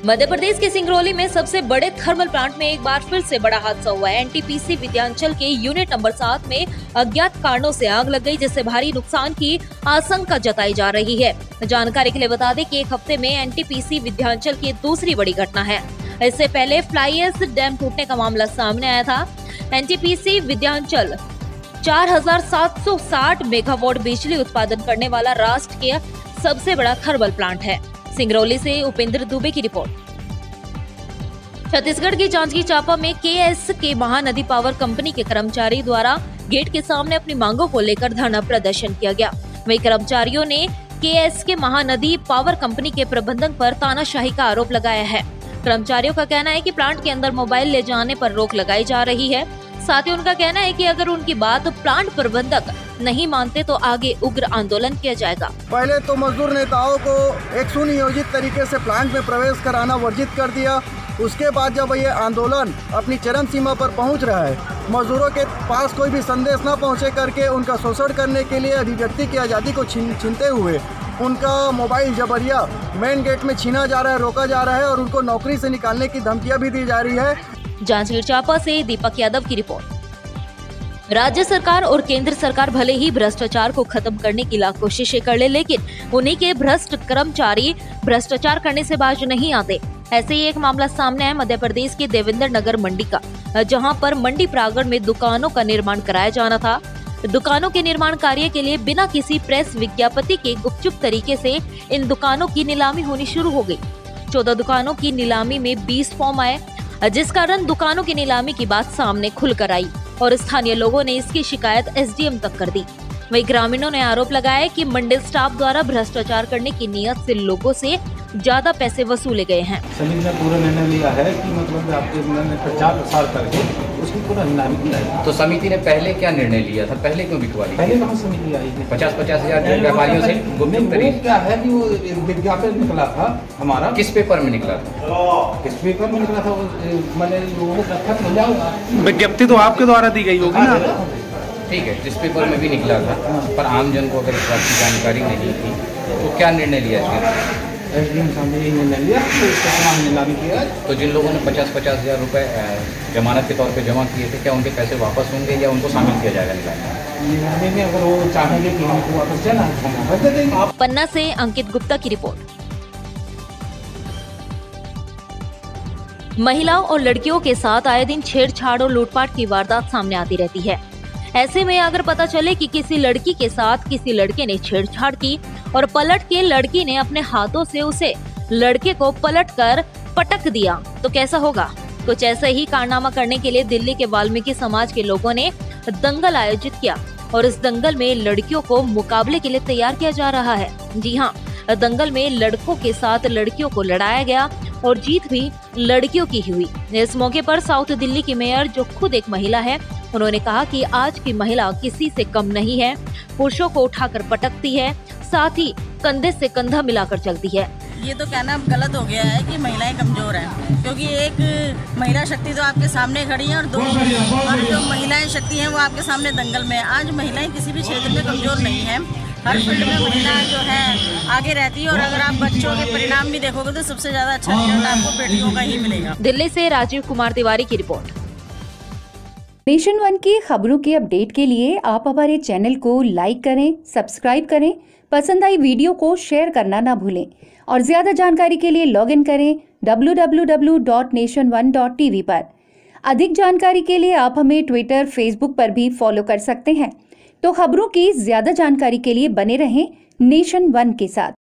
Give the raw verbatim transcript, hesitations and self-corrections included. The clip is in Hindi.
मध्य प्रदेश के सिंगरौली में सबसे बड़े थर्मल प्लांट में एक बार फिर से बड़ा हादसा हुआ है। एनटीपीसी विद्यांचल के यूनिट नंबर सात में अज्ञात कारणों से आग लग गई, जिससे भारी नुकसान की आशंका जताई जा रही है। जानकारी के लिए बता दें कि एक हफ्ते में एनटीपीसी विद्यांचल की दूसरी बड़ी घटना है। इससे पहले फ्लाई ऐश डैम टूटने का मामला सामने आया था। एनटीपीसी विद्यांचल चार हजार सात सौ साठ मेगावाट बिजली उत्पादन करने वाला राष्ट्र के सबसे बड़ा थर्मल प्लांट है। सिंगरौली से उपेंद्र दुबे की रिपोर्ट। छत्तीसगढ़ की जांजगीर चांपा में केएस के महानदी पावर कंपनी के कर्मचारी द्वारा गेट के सामने अपनी मांगों को लेकर धरना प्रदर्शन किया गया। वहीं कर्मचारियों ने केएस के महानदी पावर कंपनी के प्रबंधन पर तानाशाही का आरोप लगाया है। कर्मचारियों का कहना है कि प्लांट के अंदर मोबाइल ले जाने पर रोक लगाई जा रही है। साथ ही उनका कहना है कि अगर उनकी बात प्लांट प्रबंधक नहीं मानते तो आगे उग्र आंदोलन किया जाएगा। पहले तो मजदूर नेताओं को एक सुनियोजित तरीके से प्लांट में प्रवेश कराना वर्जित कर दिया। उसके बाद जब ये आंदोलन अपनी चरम सीमा पर पहुंच रहा है, मजदूरों के पास कोई भी संदेश न पहुंचे करके उनका शोषण करने के लिए अभिव्यक्ति की आज़ादी को छीन छीनते हुए उनका मोबाइल जबरिया मेन गेट में छीना जा रहा है, रोका जा रहा है और उनको नौकरी से निकालने की धमकियाँ भी दी जा रही है। जांजगीर चांपा से दीपक यादव की रिपोर्ट। राज्य सरकार और केंद्र सरकार भले ही भ्रष्टाचार को खत्म करने की लाख कोशिशें कर ले, लेकिन उन्हीं के भ्रष्ट कर्मचारी भ्रष्टाचार करने से बाज नहीं आते। ऐसे ही एक मामला सामने है मध्य प्रदेश के देवेंद्र नगर मंडी का, जहां पर मंडी प्रांगण में दुकानों का निर्माण कराया जाना था। दुकानों के निर्माण कार्य के लिए बिना किसी प्रेस विज्ञापति के गुपचुप तरीके से इन दुकानों की नीलामी होनी शुरू हो गई। चौदह दुकानों की नीलामी में बीस फॉर्म आए, जिस कारण दुकानों की नीलामी की बात सामने खुलकर आई और स्थानीय लोगों ने इसकी शिकायत एसडीएम तक कर दी। वहीं ग्रामीणों ने आरोप लगाया कि मंडल स्टाफ द्वारा भ्रष्टाचार करने की नियत से लोगों से ज्यादा पैसे वसूले गए हैं। समिति ने पूरा निर्णय लिया है कि मतलब आपके प्रचार प्रसार करके उसकी पूरा नीलामी किया है। तो समिति ने पहले क्या निर्णय लिया था? पहले क्यों बिकवा ली? पहले कहाँ समिति आई थी? पचास पचास हजार व्यापारियों से गुपचुप तरीके क्या है कि वो विज्ञापन निकला था हमारा। किस पेपर में निकला था? किस पेपर में निकला था? मैंने लोगों को दस्तखत मिल जाऊंगा। विज्ञप्ति तो आपके द्वारा दी गई होगी ना? ठीक है, जिस पेपर में भी निकला था, पर आम जन को अगर इस बात की जानकारी नहीं थी तो क्या निर्णय लिया इसमें? एसडीएम साहब ने निर्णय लिया तो इसका तमाम नीलामी किया। तो जिन लोगों ने पचास पचास हजार रुपए जमानत के तौर पे जमा किए थे, क्या उनके पैसे वापस होंगे या उनको शामिल किया जाएगा नीलामी में? अगर वो चाहेंगे कि हमको वापस जाना हम वापस दे देंगे। पन्ना से अंकित गुप्ता की रिपोर्ट। महिलाओं और लड़कियों के साथ आए दिन छेड़छाड़ और लूटपाट की वारदात सामने आती रहती है। ऐसे में अगर पता चले कि किसी लड़की के साथ किसी लड़के ने छेड़छाड़ की और पलट के लड़की ने अपने हाथों से उसे लड़के को पलट कर पटक दिया तो कैसा होगा? कुछ ऐसा ही कारनामा करने के लिए दिल्ली के वाल्मीकि समाज के लोगों ने दंगल आयोजित किया और इस दंगल में लड़कियों को मुकाबले के लिए तैयार किया जा रहा है। जी हाँ, दंगल में लड़कों के साथ लड़कियों को लड़ाया गया और जीत भी लड़कियों की हुई। इस मौके पर साउथ दिल्ली की मेयर, जो खुद एक महिला है, उन्होंने कहा कि आज की महिला किसी से कम नहीं है, पुरुषों को उठाकर पटकती है, साथ ही कंधे से कंधा मिलाकर चलती है। ये तो कहना गलत हो गया है कि महिलाएं कमजोर हैं, क्योंकि एक महिला शक्ति तो आपके सामने खड़ी है और दो और जो महिलाएं शक्ति हैं वो आपके सामने दंगल में। आज महिलाएं किसी भी क्षेत्र में कमजोर नहीं है, हर फील्ड में महिला जो है आगे रहती है। और अगर आप बच्चों के परिणाम भी देखोगे तो सबसे ज्यादा अच्छा रिजल्ट आपको बेटियों का ही मिलेगा। दिल्ली से राजीव कुमार तिवारी की रिपोर्ट। नेशन वन की खबरों के अपडेट के लिए आप हमारे चैनल को लाइक करें, सब्सक्राइब करें, पसंद आई वीडियो को शेयर करना ना भूलें और ज्यादा जानकारी के लिए लॉग इन करें W W W dot nation one dot T V पर। अधिक जानकारी के लिए आप हमें ट्विटर, फेसबुक पर भी फॉलो कर सकते हैं। तो खबरों की ज्यादा जानकारी के लिए बने रहें नेशन वन के साथ।